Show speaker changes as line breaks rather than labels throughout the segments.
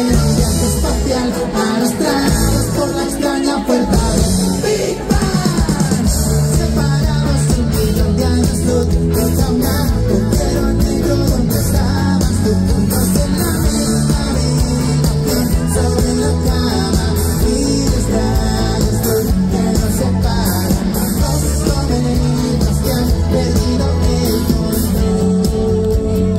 en un viaje espacial, arrastrados por la extraña puerta del Big Bang. Separados 1.000.000 de años luz, caminando, pero negro, ¿dónde estabas tú? Juntos en la misma habitación, sobre la cama, y los rayos luz que nos separan. Dos momentos que han perdido el control.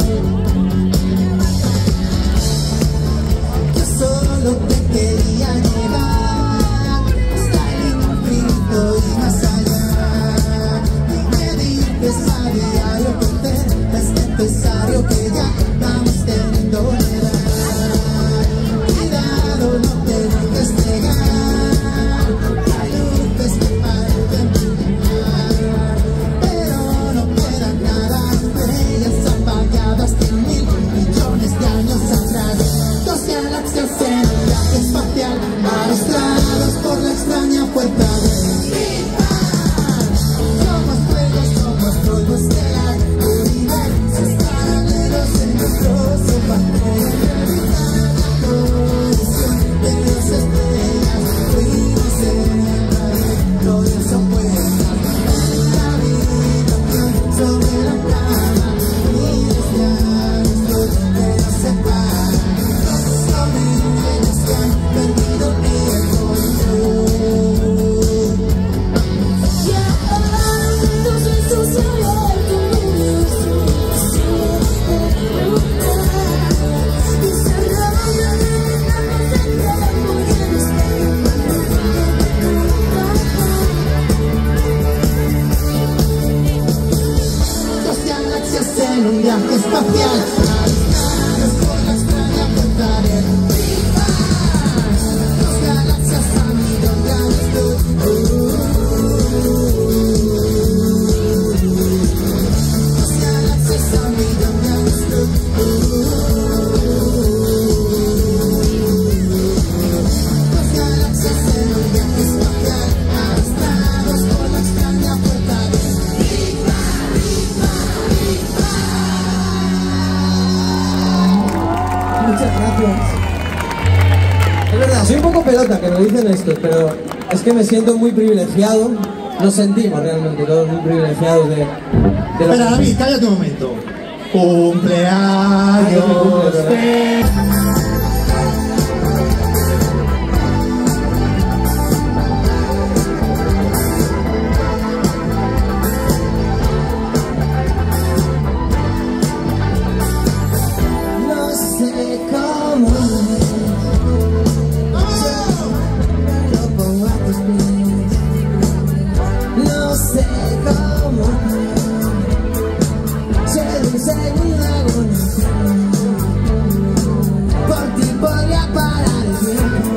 Yo solo te quería llevar hasta el infinito y más allá. Y me dices a diario que es necesario que ya vamos teniendo la edad. Cuidado, no te dejes pegar, hay luces que parecen brillar, pero no queda nada, estrellas apagadas 100.000 millones de años atrás. Dos galaxias en un viaje espacial, arrastrados por la extraña puerta del Big Bang. Somos fuego, somos polvo estelar, universos paralelos en nuestro sofá. Realizar la colisión de dos estrellas, fuimos en gloriosas opuestas. La habitación sobre la cama, miles de años luz que nos separan. Dos momentos que han perdido el control. Dos galaxias en un viaje espacial, arrastrados por la extraña puerta del Big Bang. Dos galaxias a 1.000.000 de años luz. Dos galaxias a 1.000.000 de años luz. Dos galaxias en un viaje espacial, arrastrados por la extraña puerta del Big Bang, Big Bang, Big Bang.
Muchas gracias. Es verdad, soy un poco pelota que lo dicen esto, pero es que me siento muy privilegiado. Nos sentimos realmente todos muy privilegiados de lo
Espera, David, cállate un momento. Cumpleaños feliz.
No sé cómo me lo pongo a tus pies. No sé cómo ser un segundo agonía. Por ti podría parar el tiempo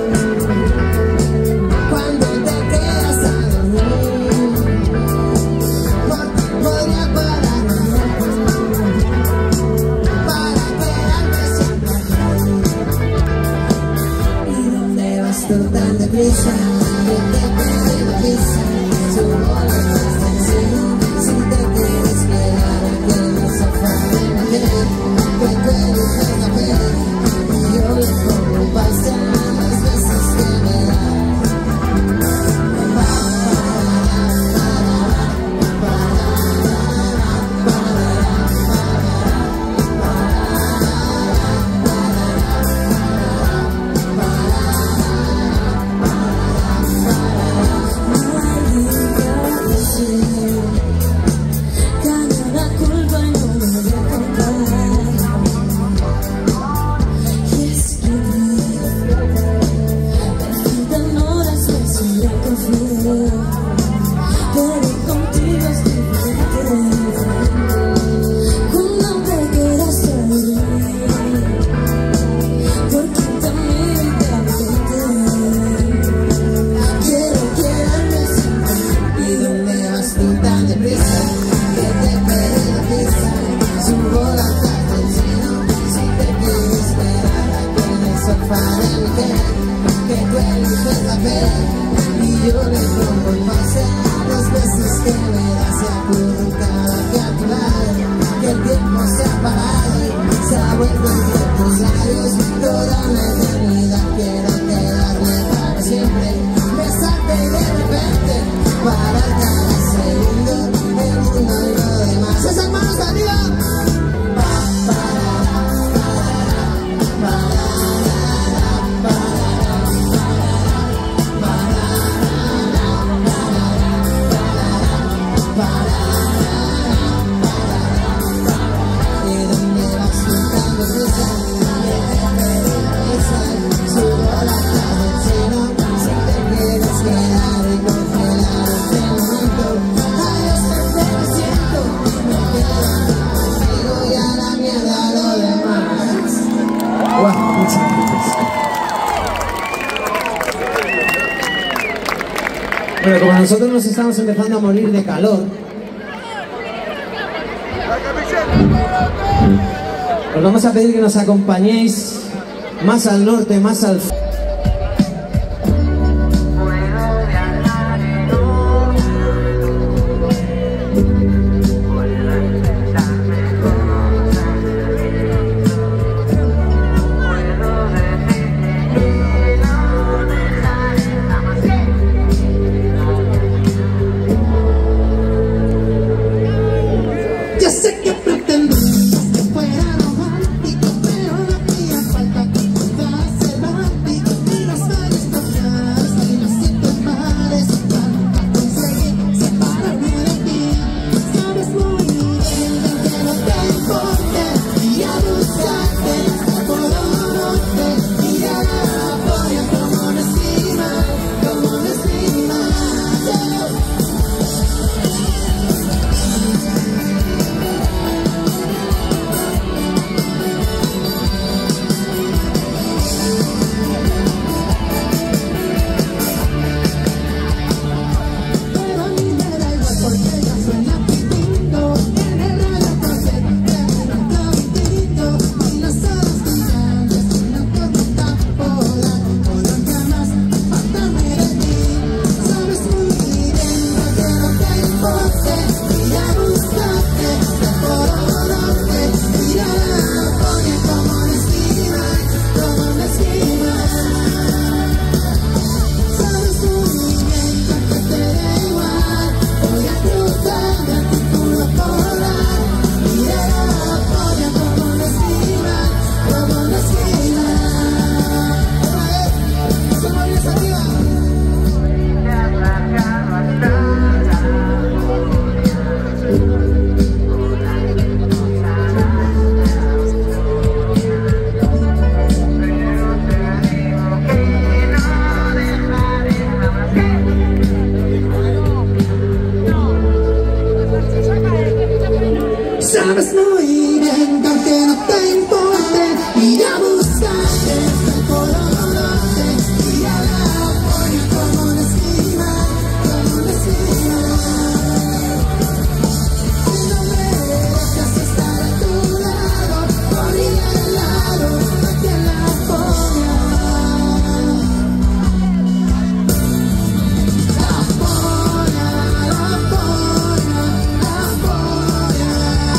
cuando te quedas a dormir. Por ti podría parar el tiempo para quedarme siempre aquí. ¿Y dónde vas tú tan deprisa? Que te pierdo prisa. Subo la extensión. Si te quieres quedar aquí en el sofá de la piel, que tú eliges la piel, yo le pongo pausa las veces que me das. Se ha vuelto entre tus labios toda la eternidad.
Bueno, como nosotros nos estamos empezando a morir de calor, os vamos a pedir que nos acompañéis más al norte, más al sur.
Sabes muy bien que aunque no te importe, ir a buscarte hasta el Polo Norte, ir a la Laponia como una esquina, como una esquina. Si no me dejas estar a tu lado, morir al lado, aquí en la Laponia. Laponia, Laponia, Laponia.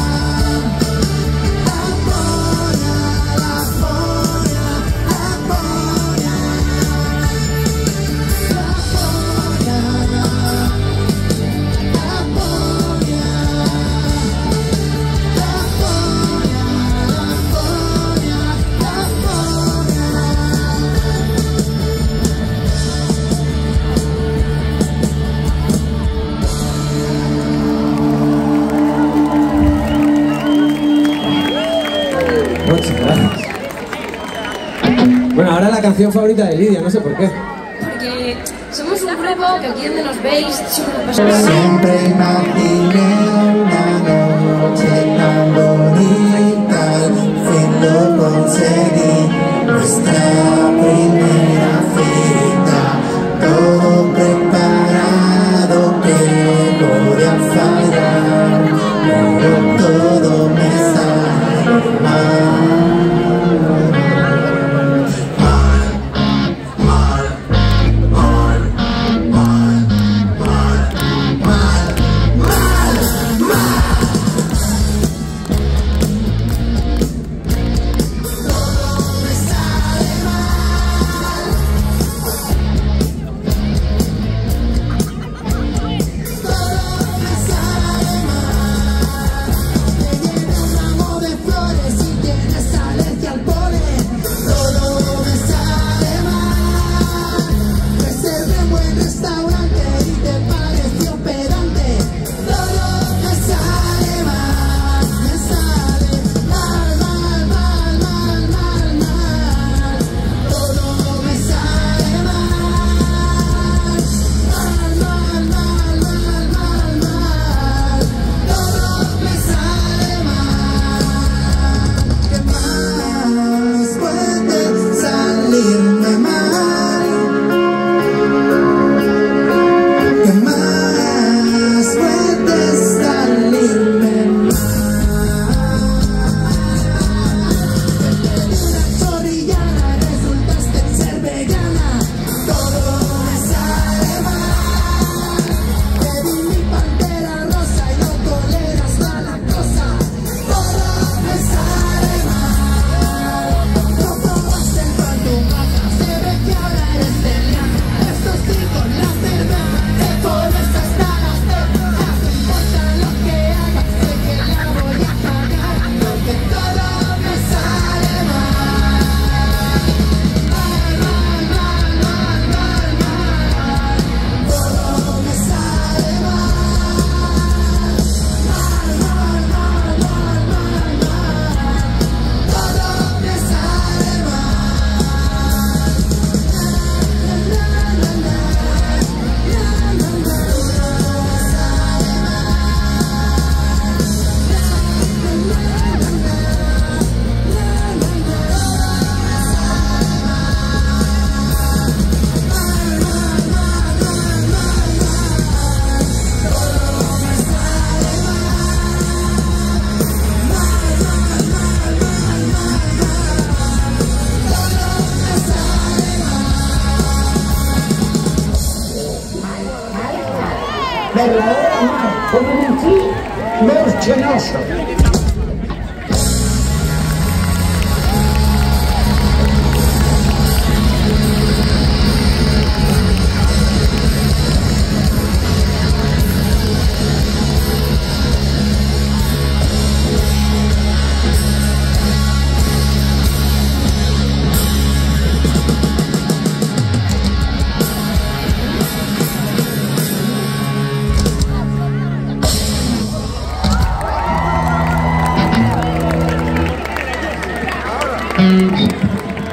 Muchas gracias. Bueno, ahora la canción favorita de Lidia, no sé por qué.
Porque somos un grupo que aquí donde nos veis siempre nos pasa.
Siempre imaginé una noche tan bonita, al fin lo conseguí, nuestra primera cita, todo preparado, que voy a fallar, pero todo me sale mal.
Todo me sale mal. per la ora mai come un filo mercenoso.